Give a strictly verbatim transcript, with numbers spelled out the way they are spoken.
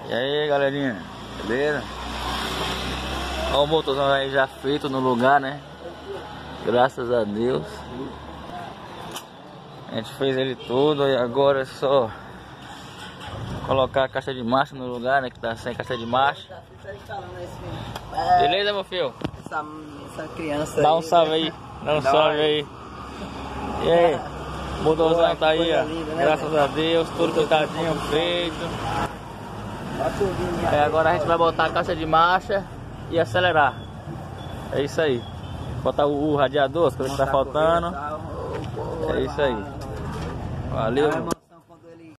E aí, galerinha, beleza? Olha o motorzão aí já feito no lugar, né? Graças a Deus. A gente fez ele todo e agora é só colocar a caixa de marcha no lugar, né? Que tá sem caixa de marcha. Beleza, meu filho? Essa, essa criança Dá um aí, salve né? aí, dá um Dá salve uma... aí. E aí? O motorzão Boa, tá aí, ó. linda, né, Graças velho? a Deus, tudo coitadinho feito. Ó, turbinha Aí agora a gente vai botar a caixa de marcha e acelerar. É isso aí. Botar o, o radiador, as coisas que tá faltando. É isso aí. Valeu.